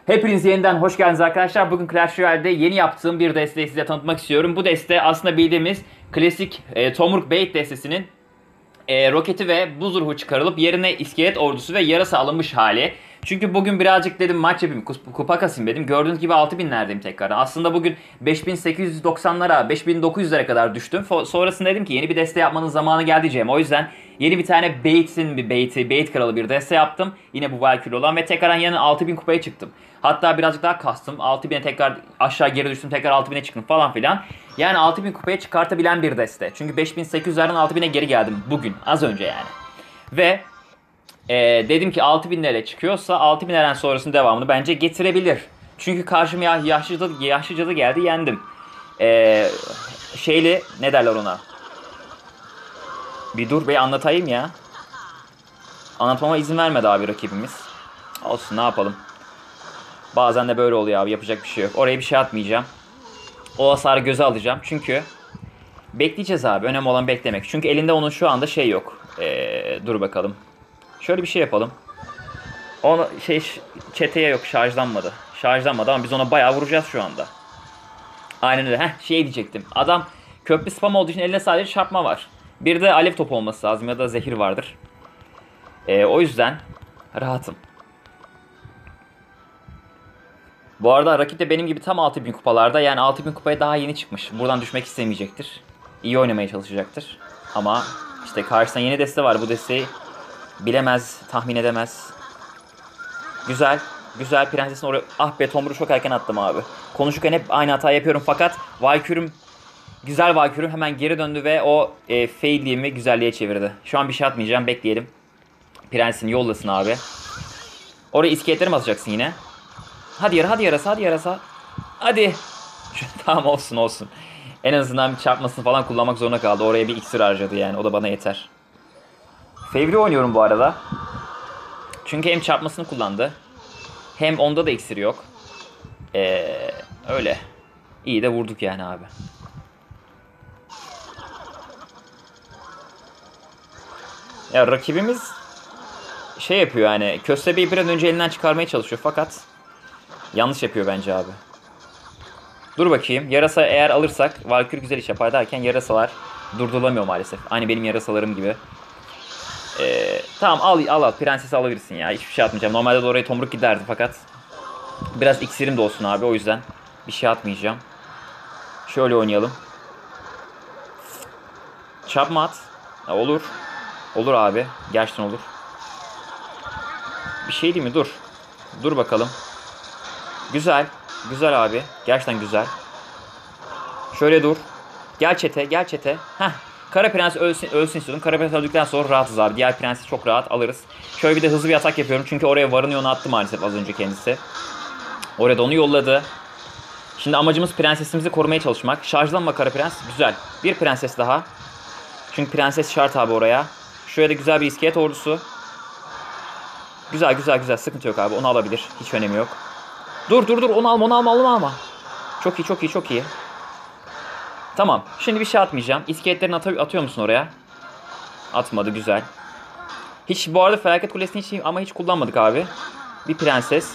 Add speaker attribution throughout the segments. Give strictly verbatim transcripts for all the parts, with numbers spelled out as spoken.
Speaker 1: Hepiniz yeniden hoş geldiniz arkadaşlar. Bugün Clash Royale'de yeni yaptığım bir desteği size tanıtmak istiyorum. Bu deste aslında bildiğimiz klasik e, Tomruk Bait destesinin e, roketi ve buz ruhu çıkarılıp yerine iskelet ordusu ve yarasa alınmış hali. Çünkü bugün birazcık dedim maç yapayım, kupa kasayım dedim. Gördüğünüz gibi altı binlerdeyim tekrardan. Aslında bugün beş bin sekiz yüz doksanlara, beş bin dokuz yüzlere kadar düştüm. Sonrasında dedim ki yeni bir deste yapmanın zamanı geldi diyeceğim. O yüzden yeni bir tane Bait'in bir Bait'i, Bait kralı bir deste yaptım. Yine bu Valkyrie olan ve tekrardan yanına altı bin kupaya çıktım. Hatta birazcık daha kastım. altı bine tekrar aşağı geri düştüm, tekrar altı bine çıktım falan filan. Yani altı bin kupaya çıkartabilen bir deste. Çünkü beş bin sekiz yüzlerden altı bine geri geldim bugün, az önce yani. Ve e, dedim ki altı binlere çıkıyorsa altı binlerden sonrasının devamını bence getirebilir. Çünkü karşıma ya, yaşlı, cadı, yaşlı cadı geldi, yendim. E, şeyli ne derler ona? Bir dur be, anlatayım ya. Anlatmama izin vermedi abi rakibimiz. Olsun, ne yapalım. Bazen de böyle oluyor abi, yapacak bir şey yok. Oraya bir şey atmayacağım. O hasarı göze alacağım. Çünkü bekleyeceğiz abi. Önemli olan beklemek. Çünkü elinde onun şu anda şey yok. Ee, dur bakalım. Şöyle bir şey yapalım. Onu şey çeteye yok, şarjlanmadı. Şarjlanmadı ama biz ona bayağı vuracağız şu anda. Aynen öyle. Heh, şey diyecektim. Adam köprü spam olduğu için elinde sadece çarpma var. Bir de alev topu olması lazım ya da zehir vardır. Ee, o yüzden rahatım. Bu arada rakip de benim gibi tam altı bin kupalarda, yani altı bin kupaya daha yeni çıkmış. Buradan düşmek istemeyecektir. İyi oynamaya çalışacaktır. Ama işte karşısında yeni deste var. Bu desteği bilemez, tahmin edemez. Güzel. Güzel, prensesin oraya... Ah be, Tomruk'u çok erken attım abi. Konuşurken hep aynı hata yapıyorum fakat Valkyrie'm, güzel Valkyrie'm hemen geri döndü ve o e, failliğimi güzelliğe çevirdi. Şu an bir şey atmayacağım, bekleyelim. Prensin yollasın abi. Oraya iskeletleri mi atacaksın yine? Hadi yara, hadi yarasa, hadi yarasa. Hadi. Tamam, olsun olsun. En azından bir çarpmasını falan kullanmak zorunda kaldı. Oraya bir iksir harcadı yani. O da bana yeter. Fevri oynuyorum bu arada. Çünkü hem çarpmasını kullandı, hem onda da iksir yok. Ee, öyle. İyi de vurduk yani abi. Ya rakibimiz şey yapıyor yani. Köstebeği bir an önce elinden çıkarmaya çalışıyor fakat yanlış yapıyor bence abi. Dur bakayım. Yarasa eğer alırsak Valkyrie güzel iş yapar derken yarasalar durdurulamıyor maalesef. Aynı benim yarasalarım gibi. Ee, tamam, al al al. Prensesi alabilirsin ya. Hiçbir şey atmayacağım. Normalde de oraya Tomruk giderdi fakat biraz iksirim de olsun abi. O yüzden bir şey atmayacağım. Şöyle oynayalım. Çarpma at. Ha, olur. Olur abi. Gerçekten olur. Bir şey değil mi? Dur. Dur bakalım. Güzel. Güzel abi. Gerçekten güzel. Şöyle dur. Gel çete, gel çete. Heh. Kara Prens ölsün, ölsün istiyordum. Kara Prens öldükten sonra rahatız abi. Diğer Prens'i çok rahat alırız. Şöyle bir de hızlı bir atak yapıyorum. Çünkü oraya varını onu attı maalesef az önce kendisi. Oraya da onu yolladı. Şimdi amacımız prensesimizi korumaya çalışmak. Şarjlanma Kara Prens. Güzel. Bir prenses daha. Çünkü prenses şart abi oraya. Şöyle de güzel bir iskelet ordusu. Güzel güzel güzel. Sıkıntı yok abi. Onu alabilir. Hiç önemi yok. Dur dur dur. Onu alma, onu alma, onu alma. Çok iyi, çok iyi, çok iyi. Tamam. Şimdi bir şey atmayacağım. İskeletlerini at atıyor musun oraya? Atmadı. Güzel. Hiç bu arada felaket kulesini hiç ama hiç kullanmadık abi. Bir prenses.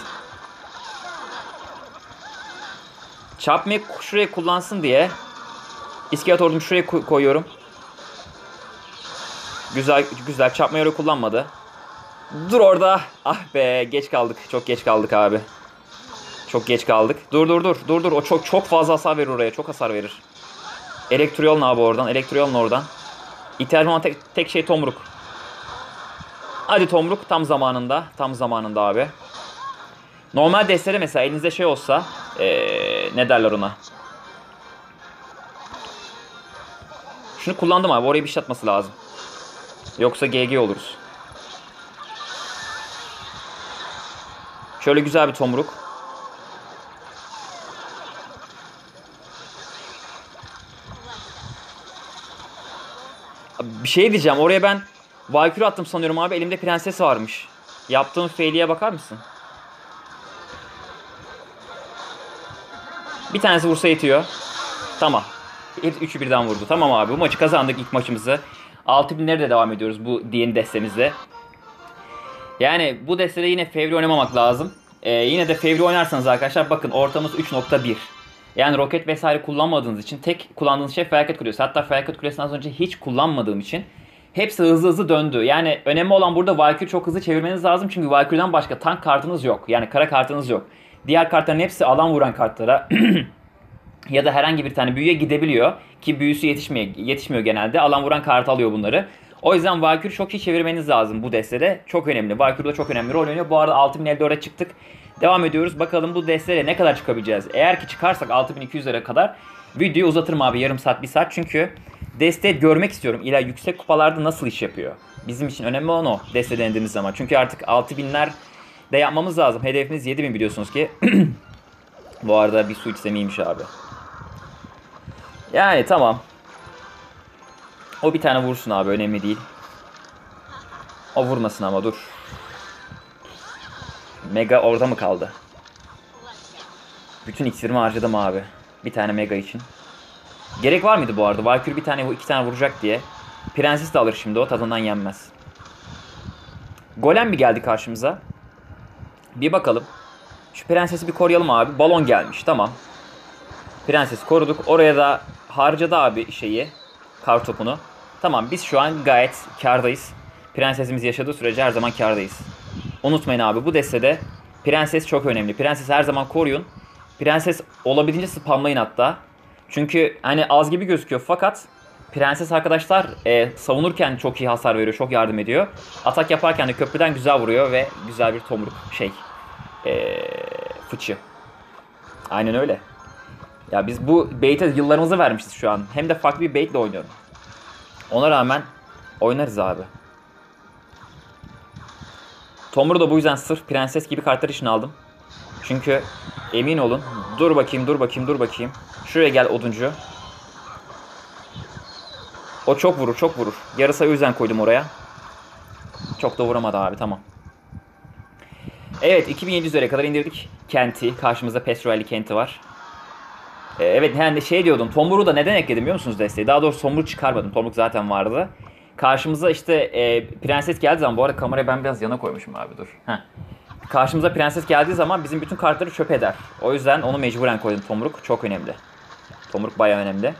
Speaker 1: Çarpmayı şuraya kullansın diye İskelet ordumu şuraya koyuyorum. Güzel güzel. Çarpmayı oraya kullanmadı. Dur orada. Ah be, geç kaldık. Çok geç kaldık abi. Çok geç kaldık. Dur dur dur. Dur dur. O çok çok fazla hasar verir oraya. Çok hasar verir. Elektriyolun abi oradan. Elektriyolun oradan. İhtiyacım olan tek, tek şey Tomruk. Hadi Tomruk, tam zamanında. Tam zamanında abi. Normal destede mesela elinizde şey olsa ee, ne derler ona? Şunu kullandım abi. Oraya bir şey atması lazım. Yoksa G G oluruz. Şöyle güzel bir Tomruk. Bir şey diyeceğim. Oraya ben Valkyrie attım sanıyorum abi. Elimde prenses varmış. Yaptığım fail'e bakar mısın? Bir tanesi vursa yetiyor. Tamam. Üçü birden vurdu. Tamam abi. Bu maçı kazandık, ilk maçımızı. altı binlere de devam ediyoruz bu yeni destemizle. Yani bu destede yine fevri oynamamak lazım. Ee, yine de fevri oynarsanız arkadaşlar bakın ortamız üç nokta bir. Yani roket vesaire kullanmadığınız için tek kullandığınız şey felaket kulesi. Hatta felaket kulesini az önce hiç kullanmadığım için hepsi hızlı hızlı döndü. Yani önemli olan burada Valkyrie çok hızlı çevirmeniz lazım. Çünkü Valkyrie'den başka tank kartınız yok. Yani kara kartınız yok. Diğer kartların hepsi alan vuran kartlara ya da herhangi bir tane büyüye gidebiliyor. Ki büyüsü yetişmiyor, yetişmiyor genelde. Alan vuran kartı alıyor bunları. O yüzden Valkyrie çok iyi çevirmeniz lazım bu destede. Çok önemli. Valkyrie de çok önemli rol oynuyor. Bu arada altı bin elli dörde çıktık. Devam ediyoruz. Bakalım bu desteyle ne kadar çıkabileceğiz. Eğer ki çıkarsak altı bin iki yüzlere kadar videoyu uzatırım abi. Yarım saat, bir saat. Çünkü desteği görmek istiyorum. İla yüksek kupalarda nasıl iş yapıyor. Bizim için önemli olan o deste denediğimiz zaman. Çünkü artık altı binler de yapmamız lazım. Hedefimiz yedi bin biliyorsunuz ki. Bu arada bir su içsem iyiymiş abi. Yani tamam. O bir tane vursun abi, önemli değil. O vurmasın ama dur. Mega orada mı kaldı? Bütün iksirimi harcadım abi. Bir tane mega için. Gerek var mıydı bu arada? Valkyrie bir tane iki tane vuracak diye. Prenses de alır şimdi, o tadından yenmez. Golem bir geldi karşımıza. Bir bakalım. Şu prensesi bir koruyalım abi. Balon gelmiş, tamam. Prensesi koruduk. Oraya da harcadı abi şeyi. Kartopunu. Tamam, biz şu an gayet kârdayız. Prensesimiz yaşadığı sürece her zaman kârdayız. Unutmayın abi, bu destede prenses çok önemli. Prenses her zaman koruyun. Prenses olabildiğince spamlayın hatta. Çünkü hani az gibi gözüküyor fakat prenses arkadaşlar e, savunurken çok iyi hasar veriyor, çok yardım ediyor. Atak yaparken de köprüden güzel vuruyor ve güzel bir tomruk şey e, fıçı. Aynen öyle. Ya biz bu bait'e yıllarımızı vermişiz şu an. Hem de farklı bir baitle oynuyorum. Ona rağmen oynarız abi. Tomru da bu yüzden sırf prenses gibi kartlar için aldım. Çünkü emin olun. Dur bakayım, dur bakayım, dur bakayım. Şuraya gel oduncu. O çok vurur, çok vurur. Yarısı o yüzden koydum oraya. Çok da vuramadı abi, tamam. Evet, iki bin yedi yüzlere kadar indirdik kenti. Karşımızda Pestroelli kenti var. Ee, evet, yani şey diyordum. Tomruk'u da neden ekledim biliyor musunuz desteği? Daha doğrusu Tomruk çıkarmadım. Tomruk zaten vardı. Karşımıza işte e, prenses geldiği zaman, bu arada kamerayı ben biraz yana koymuşum abi, dur. Heh. Karşımıza prenses geldiği zaman bizim bütün kartları çöp eder. O yüzden onu mecburen koydum. Tomruk çok önemli. Tomruk bayağı önemli.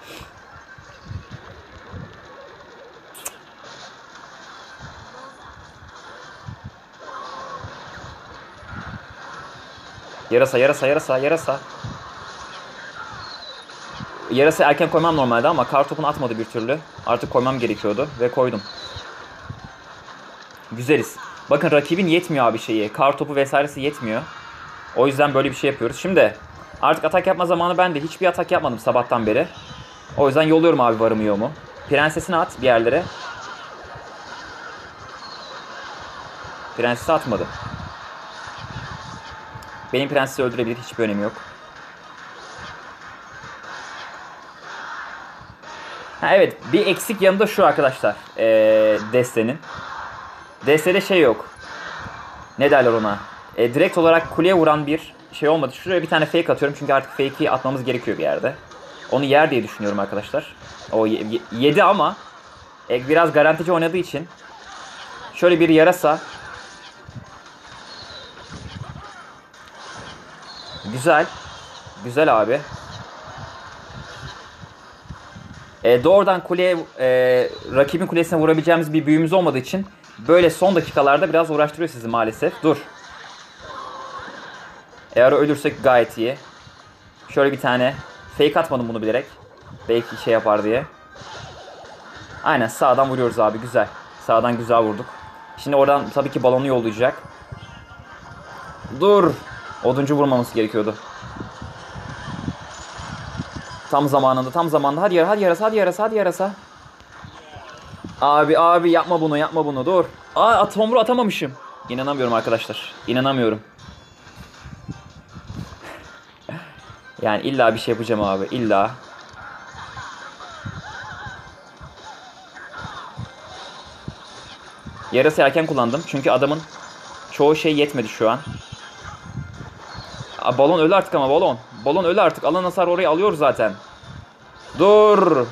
Speaker 1: Yarasa, yarasa, yarasa, yarasa. Yarasa erken koymam normalde ama kartopunu atmadı bir türlü. Artık koymam gerekiyordu ve koydum. Güzeliz. Bakın rakibin yetmiyor abi şeyi. Kartopu vesairesi yetmiyor. O yüzden böyle bir şey yapıyoruz. Şimdi artık atak yapma zamanı bende. Hiçbir atak yapmadım sabahtan beri. O yüzden yolluyorum abi varımı yoğumu. Prensesini at bir yerlere. Prensesi atmadı. Benim prensesi öldürebilir. Hiçbir önemi yok. Ha, evet, bir eksik yanında şu arkadaşlar. Ee, destenin. Destede şey yok. Ne derler ona? E, direkt olarak kuleye vuran bir şey olmadı. Şuraya bir tane fake atıyorum çünkü artık fake'i atmamız gerekiyor bir yerde. Onu yer diye düşünüyorum arkadaşlar. O yedi ama e, biraz garantici oynadığı için şöyle bir yarasa. Güzel. Güzel abi. E, doğrudan kuleye, e, rakibin kulesine vurabileceğimiz bir büyümüz olmadığı için böyle son dakikalarda biraz uğraştırıyor sizi maalesef. Dur. Eğer ölürsek gayet iyi. Şöyle bir tane fake atmadım bunu bilerek. Belki şey yapar diye. Aynen, sağdan vuruyoruz abi, güzel. Sağdan güzel vurduk. Şimdi oradan tabii ki balonu yollayacak. Dur. Oduncu vurmamız gerekiyordu. Tam zamanında, tam zamanında. Hadi yara, hadi yarasa, hadi yarasa, hadi yarasa. Abi, abi yapma bunu, yapma bunu. Dur. Aa, tomru atamamışım. İnanamıyorum arkadaşlar. İnanamıyorum. Yani illa bir şey yapacağım abi. İlla. Yarası erken kullandım. Çünkü adamın çoğu şey yetmedi şu an. Aa, balon ölü artık ama balon. Balon ölü artık. Alan hasar orayı alıyor zaten. Dur.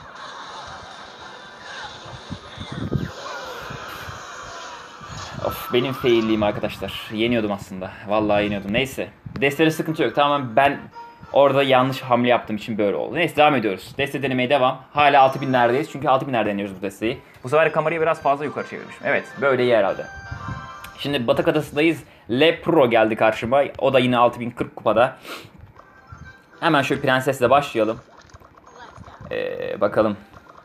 Speaker 1: Of, Benim failliğim arkadaşlar. Yeniyordum aslında. Vallahi yeniyordum. Neyse. Destede sıkıntı yok. Tamamen ben orada yanlış hamle yaptığım için böyle oldu. Neyse devam ediyoruz. Deste denemeye devam. Hala altı binlerdeyiz. Çünkü altı binlerde deniyoruz bu desteği. Bu sefer kamerayı biraz fazla yukarı çevirmişim. Evet. Böyle iyi herhalde. Şimdi Batak Adası'ndayız. Le Pro geldi karşıma. O da yine altı bin kırk kupada. Hemen şöyle prensesle başlayalım. Ee, bakalım.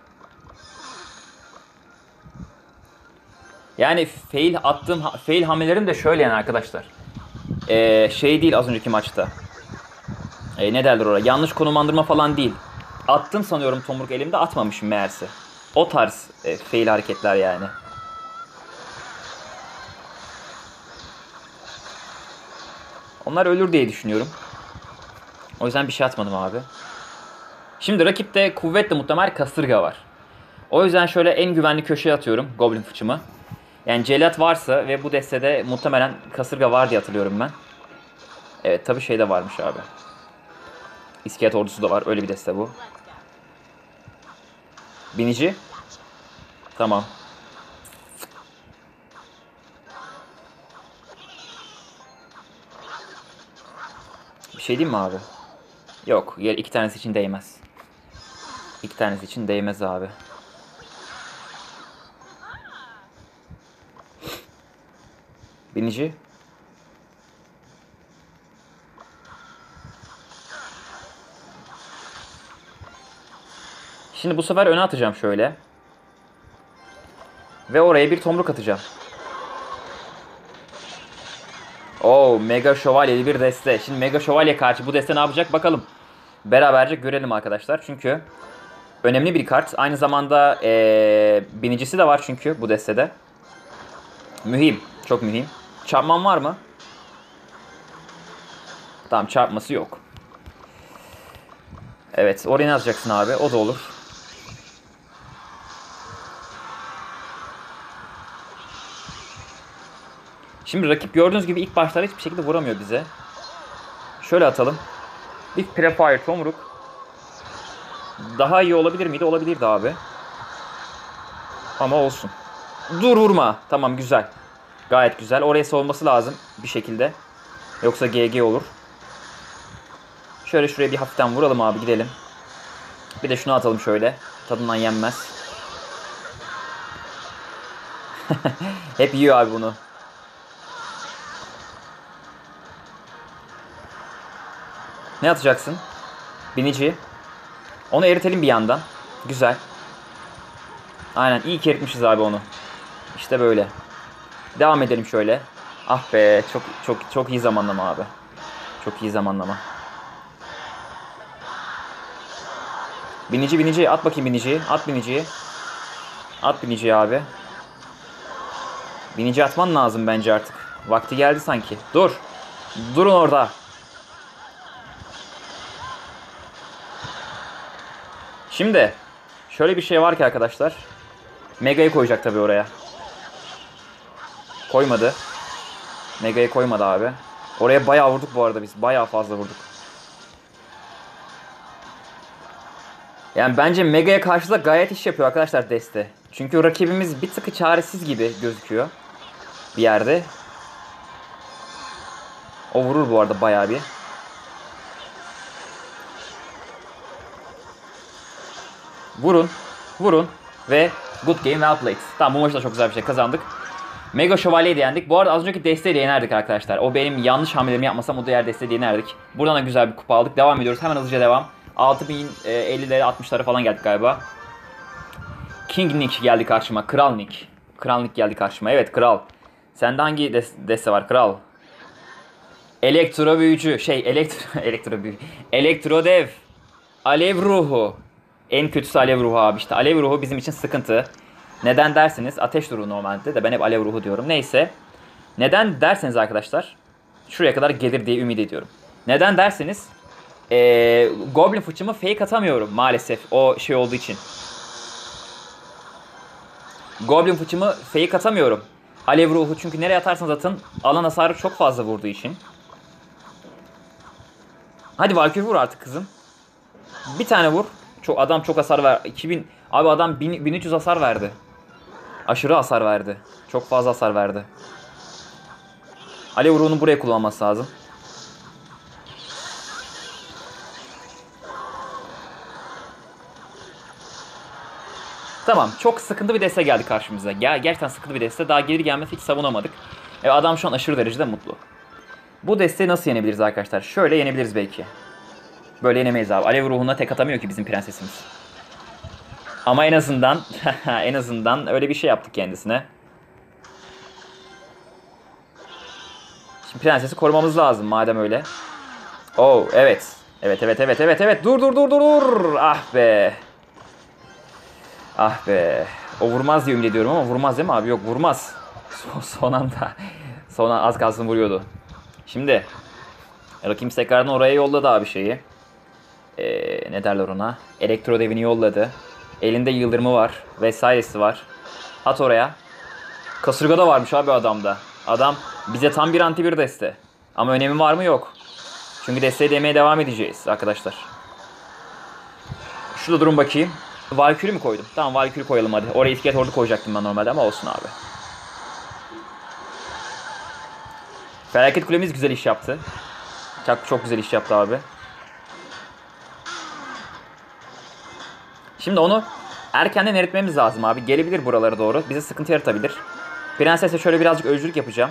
Speaker 1: Yani fail attığım fail hamlelerim de şöyle yani arkadaşlar. Ee, şey değil az önceki maçta. Ee, ne derler oraya? Yanlış konumlandırma falan değil. Attım sanıyorum tomruk elimde, atmamışım meğerse. O tarz e, fail hareketler yani. Onlar ölür diye düşünüyorum. O yüzden bir şey atmadım abi. Şimdi rakipte kuvvetle muhtemel kasırga var. O yüzden şöyle en güvenli köşeye atıyorum Goblin fıçımı. Yani celat varsa ve bu destede muhtemelen kasırga var diye hatırlıyorum ben. Evet tabi şey de varmış abi. İskelet ordusu da var, öyle bir deste bu. Binici. Tamam. Bir şey diyeyim mi abi? Yok, iki tanesi için değmez. İki tanesi için değmez abi. Binici. Şimdi bu sefer öne atacağım şöyle. Ve oraya bir tomruk atacağım. Oo, Mega Şövalyeli bir deste. Şimdi Mega Şövalye karşı bu deste ne yapacak bakalım. Beraberce görelim arkadaşlar. Çünkü önemli bir kart. Aynı zamanda ee, binicisi de var çünkü bu destede. Mühim. Çok mühim. Çarpman var mı? Tamam, çarpması yok. Evet, oraya ne yazacaksın abi? O da olur. Şimdi rakip gördüğünüz gibi ilk başlarda hiçbir şekilde vuramıyor bize. Şöyle atalım. Bir prefire tomruk. Daha iyi olabilir miydi? Olabilirdi abi. Ama olsun. Dur vurma. Tamam, güzel. Gayet güzel. Oraya savunması lazım bir şekilde. Yoksa G G olur. Şöyle şuraya bir hafiften vuralım abi, gidelim. Bir de şunu atalım şöyle. Tadından yenmez. Hep yiyor abi bunu. Ne atacaksın? Binici. Onu eritelim bir yandan. Güzel. Aynen, iyi ki eritmişiz abi onu. İşte böyle. Devam edelim şöyle. Ah be, çok çok çok iyi zamanlama abi. Çok iyi zamanlama. Binici binici at bakayım biniciyi. At biniciyi. At biniciyi abi. Binici atman lazım bence artık. Vakti geldi sanki. Dur. Durun orada. Şimdi şöyle bir şey var ki arkadaşlar. Mega'yı koyacak tabii oraya. Koymadı. Mega'yı koymadı abi. Oraya bayağı vurduk bu arada biz. Bayağı fazla vurduk. Yani bence Mega'ya karşı da gayet iş yapıyor arkadaşlar deste. Çünkü rakibimiz bir tık çaresiz gibi gözüküyor. Bir yerde. O vurur bu arada bayağı bir. Vurun. Vurun. Ve good game, well played. Tamam, bu maçta da çok güzel bir şey kazandık. Mega Şövalye'yi de yendik. Bu arada az önceki desteği de yenerdik arkadaşlar. O benim yanlış hamlelerimi yapmasam o diğer desteği de yenerdik. Buradan da güzel bir kupa aldık. Devam ediyoruz. Hemen hızlıca devam. altı bin ellilere altmışlara falan geldik galiba. King Nick geldi karşıma. Kral Nick. Kral Nick geldi karşıma. Evet, kral. Sende hangi des deste var kral? Elektro büyücü. Şey elektro elektro büyücü. Elektro dev. Alev ruhu. En kötüsü alev ruhu abi işte. Alev ruhu bizim için sıkıntı. Neden derseniz, ateş ruhu normalde de ben hep alev ruhu diyorum. Neyse. Neden derseniz arkadaşlar, şuraya kadar gelir diye ümit ediyorum. Neden derseniz ee, Goblin fıçımı fake atamıyorum maalesef o şey olduğu için. Goblin fıçımı fake atamıyorum. Alev ruhu çünkü nereye atarsanız atın alan hasarı çok fazla vurduğu için. Hadi Valkyrie vur artık kızım. Bir tane vur. Çok, adam çok hasar ver. iki bin abi adam bin, bin üç yüz hasar verdi. Aşırı hasar verdi. Çok fazla hasar verdi. Alev ruhunu buraya kullanması lazım. Tamam, çok sıkıntı bir deste geldi karşımıza. Ger gerçekten sıkıntı bir deste. Daha gelir gelmez hiç savunamadık. E, adam şu an aşırı derecede mutlu. Bu desteği nasıl yenebiliriz arkadaşlar? Şöyle yenebiliriz belki. Böyle yenemeyiz abi. Alev ruhuna tek atamıyor ki bizim prensesimiz. Ama en azından en azından öyle bir şey yaptık kendisine. Şimdi prensesi korumamız lazım madem öyle. Oh evet. Evet evet evet evet evet. Dur dur dur dur dur. Ah be. Ah be. O vurmaz diye ümit ediyorum ama vurmaz değil mi abi? Yok vurmaz. Son, son anda. Son an az kalsın vuruyordu. Şimdi. Rakibimiz tekrardan oraya yolladı abi şeyi. Ee, ne derler ona? Elektro devini yolladı. Elinde yıldırımı var. Vesairesi var. At oraya. Kasırga da varmış abi adamda. Adam bize tam bir anti bir deste. Ama önemi var mı? Yok. Çünkü desteği demeye devam edeceğiz arkadaşlar. Şurada durun bakayım. Valkyrie mi koydum? Tamam Valkyrie koyalım hadi. Oraya iskelet ordu koyacaktım ben normalde ama olsun abi. Felaket kulemiz güzel iş yaptı. Çok, çok güzel iş yaptı abi. Şimdi onu erkenden eritmemiz lazım abi. Gelebilir buralara doğru. Bize sıkıntı yaratabilir. Prenses'e şöyle birazcık öncülük yapacağım.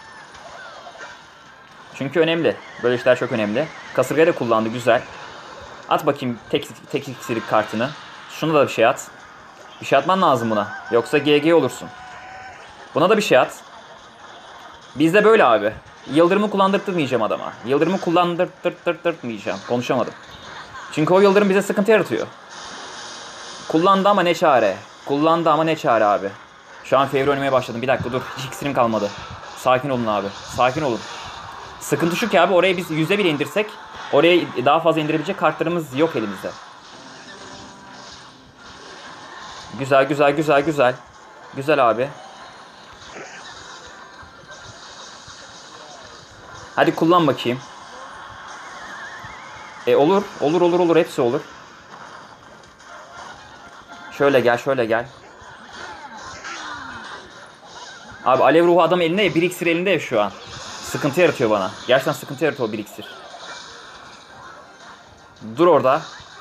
Speaker 1: Çünkü önemli. Böyle işler çok önemli. Kasırgayı da kullandı güzel. At bakayım tek, tek iksirik kartını. Şuna da bir şey at. Bir şey atman lazım buna. Yoksa G G olursun. Buna da bir şey at. Bizde böyle abi. Yıldırımı kullandırtmayacağım adama. Yıldırımı kullandırtmayacağım. Konuşamadım. Çünkü o yıldırım bize sıkıntı yaratıyor. Kullandı ama ne çare. Kullandı ama ne çare abi. Şu an fevri oynamaya başladım. Bir dakika dur. Hiç iksirim kalmadı. Sakin olun abi. Sakin olun. Sıkıntı şu ki abi oraya biz yüzde bir indirsek oraya daha fazla indirebilecek kartlarımız yok elimizde. Güzel güzel güzel güzel. Güzel abi. Hadi kullan bakayım. E olur. Olur olur olur. Hepsi olur. Şöyle gel şöyle gel. Abi alev ruhu adam elinde ya. Bir iksir elinde ya şu an. Sıkıntı yaratıyor bana. Gerçekten sıkıntı yaratıyor o bir iksir. Dur orada.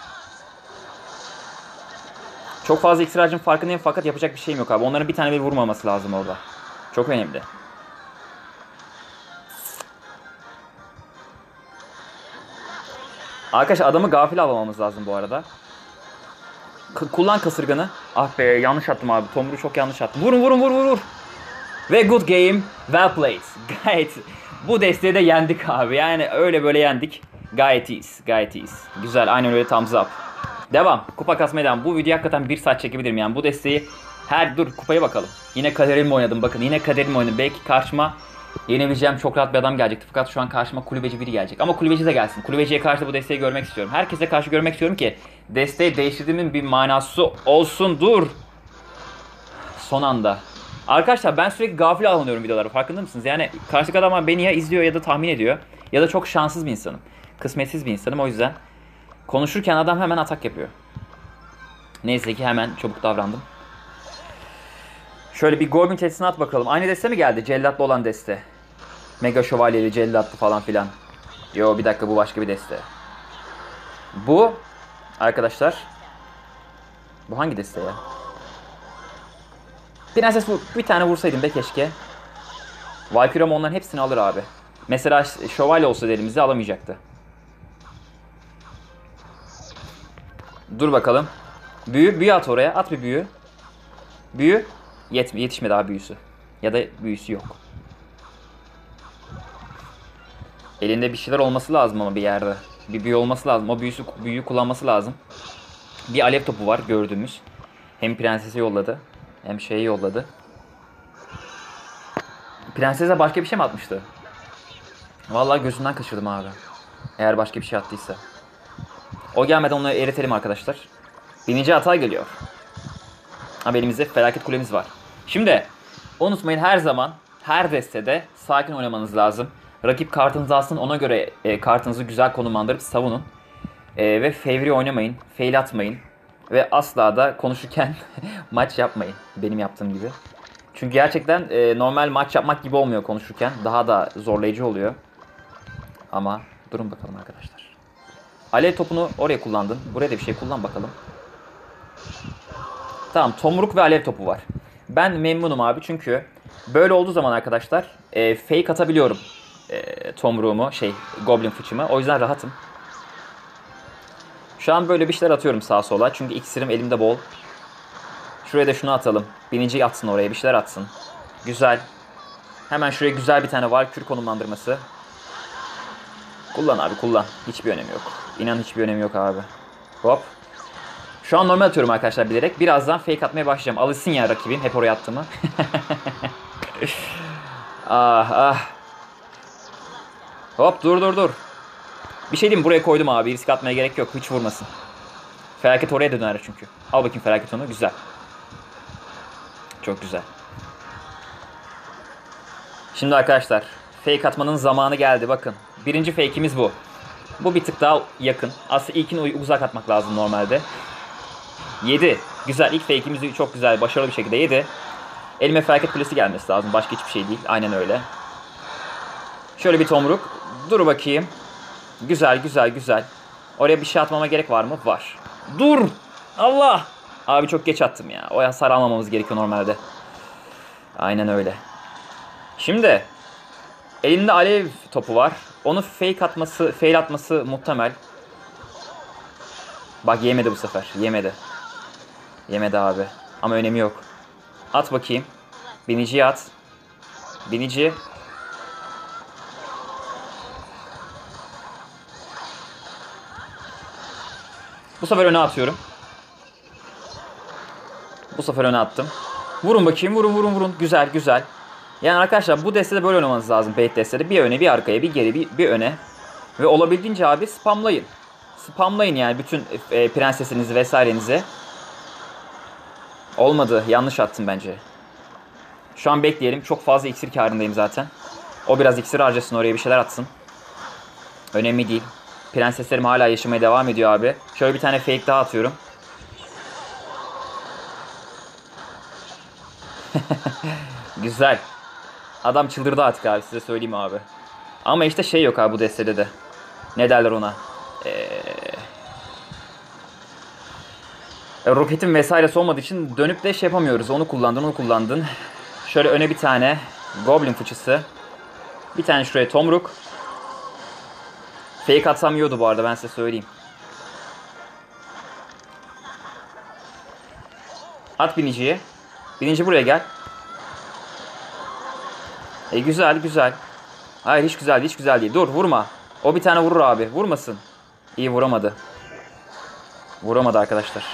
Speaker 1: Çok fazla iksir harcım farkındayım fakat yapacak bir şeyim yok abi. Onların bir tane bile vurmaması lazım orada. Çok önemli. Arkadaşlar adamı gafil almamız lazım bu arada. K- kullan kasırganı. Ah be yanlış attım abi. Tomru çok yanlış attım. Vurun vurun vur vur vur. Ve good game. Well played. Gayet. Bu desteği de yendik abi. Yani öyle böyle yendik. Gayet iyiyiz. Gayet iyiyiz. Güzel. Aynen öyle thumbs up. Devam. Kupa kasmaya devam. Bu video hakikaten bir saat çekebilirim yani. Bu desteği her dur kupaya bakalım. Yine kaderimle oynadım. Bakın yine kaderimle oynadım. Belki karşıma yenebileceğim çok rahat bir adam gelecekti. Fakat şu an karşıma kulübeci biri gelecek. Ama kulübeci de gelsin. Kulübeciye karşı bu desteği görmek istiyorum. Herkese karşı görmek istiyorum ki desteği değiştirdiğimin bir manası olsun. Dur. Son anda. Arkadaşlar ben sürekli gafil avlanıyorum videolara. Farkında mısınız? Yani karşıdaki adam beni ya izliyor ya da tahmin ediyor. Ya da çok şanssız bir insanım. Kısmetsiz bir insanım. O yüzden konuşurken adam hemen atak yapıyor. Neyse ki hemen çabuk davrandım. Şöyle bir Goblin testine at bakalım. Aynı deste mi geldi? Cellatlı olan deste. Mega şövalyeli, cellatlı falan filan. Yo bir dakika bu başka bir deste. Bu arkadaşlar. Bu hangi deste ya? Prenses vur. Bir tane vursaydım be keşke. Valkyrie onların hepsini alır abi. Mesela şövalye olsa elimizde alamayacaktı. Dur bakalım. Büyü, büyü at oraya. At bir büyü. Büyü. Yet, yetişmedi daha büyüsü. Ya da büyüsü yok. Elinde bir şeyler olması lazım ama bir yerde. Bir büyü olması lazım. O büyüsü, büyüyü kullanması lazım. Bir alev topu var gördüğümüz. Hem prensesi yolladı. Hem şeyi yolladı. Prensese başka bir şey mi atmıştı? Vallahi gözünden kaçırdım abi. Eğer başka bir şey attıysa. O gelmeden onu eritelim arkadaşlar. Bininci hata geliyor. Ama elimizde felaket kulemiz var. Şimdi unutmayın her zaman her destede sakin oynamanız lazım. Rakip kartınızı alsın ona göre e, kartınızı güzel konumlandırıp savunun. E, ve fevri oynamayın. Fail atmayın. Ve asla da konuşurken maç yapmayın. Benim yaptığım gibi. Çünkü gerçekten e, normal maç yapmak gibi olmuyor konuşurken. Daha da zorlayıcı oluyor. Ama durun bakalım arkadaşlar. Alev topunu oraya kullandın. Buraya da bir şey kullan bakalım. Tamam, tomruk ve alev topu var. Ben memnunum abi çünkü böyle olduğu zaman arkadaşlar e, fake atabiliyorum. E, tomruğumu, şey, goblin fıçımı. O yüzden rahatım. Şu an böyle bir şeyler atıyorum sağa sola. Çünkü iksirim elimde bol. Şuraya da şunu atalım. Biniciyi atsın oraya, bir şeyler atsın. Güzel. Hemen şuraya güzel bir tane var. Kür konumlandırması. Kullan abi, kullan. Hiçbir önemi yok. İnan hiçbir önemi yok abi. Hop. Şu an normal atıyorum arkadaşlar bilerek. Birazdan fake atmaya başlayacağım. Alışsın ya rakibim hep oraya attığımı. ah ah. Hop, dur dur dur. Bir şey diyeyim mi? Buraya koydum abi. Risk atmaya gerek yok. Hiç vurmasın. Felaket oraya döner çünkü. Al bakayım felaket onu. Güzel. Çok güzel. Şimdi arkadaşlar fake atmanın zamanı geldi, bakın. Birinci fake'imiz bu. Bu bir tık daha yakın. Aslında ilkini uzak atmak lazım normalde. yedi. Güzel, ilk fake'imizi çok güzel, başarılı bir şekilde yedi. Elime felaket kulesi gelmesi lazım. Başka hiçbir şey değil. Aynen öyle. Şöyle bir tomruk. Dur bakayım. Güzel güzel güzel. Oraya bir şey atmama gerek var mı? Var. Dur! Allah! Abi çok geç attım ya. O hasar almamamız gerekiyor normalde. Aynen öyle. Şimdi elinde alev topu var. Onu fake atması, fail atması muhtemel. Bak yemedi bu sefer. Yemedi. Yemedi abi. Ama önemi yok. At bakayım. Biniciyi at. Binici. Bu sefer öne atıyorum. Bu sefer öne attım. Vurun bakayım. Vurun vurun vurun. Güzel güzel. Yani arkadaşlar bu destede böyle oynamanız lazım. Bait destede. Bir öne, bir arkaya, bir geri, bir, bir öne. Ve olabildiğince abi spamlayın. Spamlayın yani bütün e, prensesinizi vesairenizi. Olmadı. Yanlış attım bence. Şu an bekleyelim. Çok fazla iksir kârındayım zaten. O biraz iksir harcasın, oraya bir şeyler atsın. Önemli değil. Prenseslerim hala yaşamaya devam ediyor abi. Şöyle bir tane fake daha atıyorum. Güzel. Adam çıldırdı artık abi, size söyleyeyim abi. Ama işte şey yok abi bu destede de. Ne derler ona? Ee... Roketin vesairesi olmadığı için dönüp de şey yapamıyoruz. Onu kullandın, onu kullandın. Şöyle öne bir tane goblin fıçısı. Bir tane şuraya tomruk. Fake atsam yiyordu bu arada, ben size söyleyeyim. At biniciyi. Binici buraya gel. E güzel güzel. Hayır hiç güzel değil, hiç güzel değil. Dur vurma. O bir tane vurur abi. Vurmasın. İyi vuramadı. Vuramadı arkadaşlar.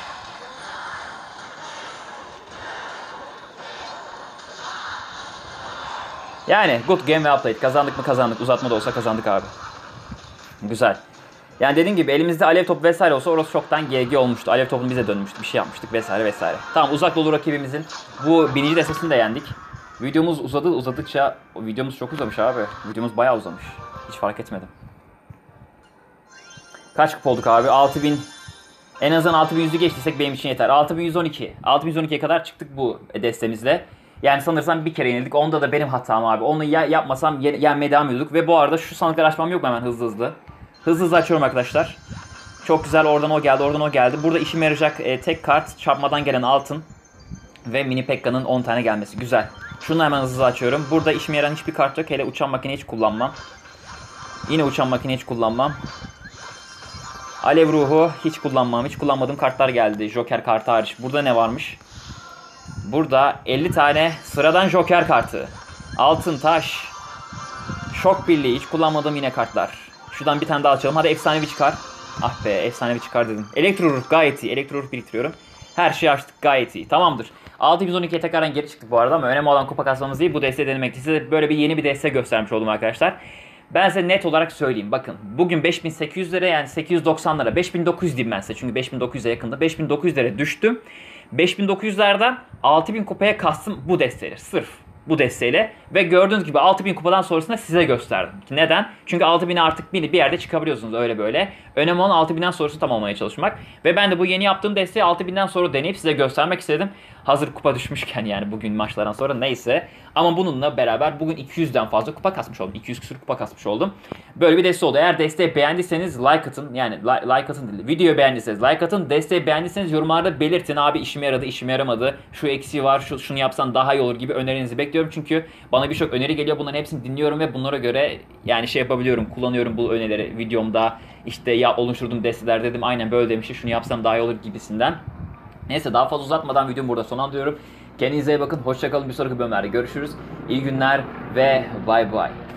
Speaker 1: Yani good game well played. Kazandık mı kazandık. Uzatma da olsa kazandık abi. Güzel. Yani dediğim gibi elimizde alev topu vesaire olsa orası çoktan G G olmuştu. Alev topunu bize dönmüştü. Bir şey yapmıştık vesaire vesaire. Tamam, uzak dolu rakibimizin bu birinci destesini de yendik. Videomuz uzadı, uzadıkça videomuz çok uzamış abi. Videomuz bayağı uzamış. Hiç fark etmedim. Kaç kupa olduk abi? altı bin. En azından altı bin yüzü geçtiysek benim için yeter. altı bin yüz on iki. altı bin yüz on ikiye kadar çıktık bu destemizle. Yani sanırsam bir kere yenildik. Onda da benim hatam abi. Onu ya yapmasam yenmeye devam ediyorduk. Ve bu arada şu sandıkları açmam yok mu hemen hızlı hızlı? Hızlı hızlı açıyorum arkadaşlar. Çok güzel, oradan o geldi, oradan o geldi. Burada işime yarayacak e, tek kart çarpmadan gelen altın. Ve mini Pekka'nın on tane gelmesi. Güzel. Şunu hemen hızlı açıyorum. Burada işime yarayan hiçbir kart yok. Hele uçan makine hiç kullanmam. Yine uçan makine hiç kullanmam. Alev ruhu hiç kullanmam. Hiç kullanmadığım kartlar geldi. Joker kartı hariç. Burada ne varmış? Burada elli tane sıradan Joker kartı. Altın taş. Şok birliği. Hiç kullanmadığım yine kartlar. Şuradan bir tane daha açalım. Hadi efsanevi çıkar. Ah be, efsanevi çıkar dedim. Elektro ruh gayet iyi. Elektro ruh biriktiriyorum. Her şeyi açtık, gayet iyi. Tamamdır. altı yüz on ikiye tekrardan geri çıktık bu arada ama önemli olan kupa kasmamız değil. Bu desteği denemek. Size böyle bir yeni bir desteği göstermiş oldum arkadaşlar. Ben size net olarak söyleyeyim. Bakın bugün beş bin sekiz yüz lira, yani sekiz yüz doksan lira. beş bin dokuz yüz diyeyim ben size. Çünkü beş bin dokuz yüze yakında. beş bin dokuz yüz lira düştüm. beş bin dokuz yüzlerden altı bin kupaya kastım bu desteğiyle. Sırf bu desteğiyle. Ve gördüğünüz gibi altı bin kupadan sonrasında size gösterdim. Neden? Çünkü altı bine artık bir, bir yerde çıkabiliyorsunuz öyle böyle. Önemli olan altı binden sonrası tamamlamaya çalışmak. Ve ben de bu yeni yaptığım desteği altı binden sonra deneyip size göstermek istedim. Hazır kupa düşmüşken yani bugün maçlardan sonra neyse. Ama bununla beraber bugün iki yüzden fazla kupa kasmış oldum. iki yüz küsur kupa kasmış oldum. Böyle bir deste oldu. Eğer desteği beğendiyseniz like atın. Yani like, like atın değil. Videoyu beğendiyseniz like atın. Desteği beğendiyseniz yorumlarda belirtin. Abi işime yaradı, işime yaramadı. Şu eksiği var, şu, şunu yapsan daha iyi olur gibi önerinizi bekliyorum. Çünkü bana birçok öneri geliyor. Bunların hepsini dinliyorum ve bunlara göre yani şey yapabiliyorum. Kullanıyorum bu önerileri videomda. İşte ya oluşturdum desteler dedim. Aynen böyle demişti. Şunu yapsam daha iyi olur gibisinden. Neyse daha fazla uzatmadan videomu burada sonlandırıyorum. Kendinize iyi bakın. Hoşçakalın. Bir sonraki bölümlerde görüşürüz. İyi günler ve bay bay.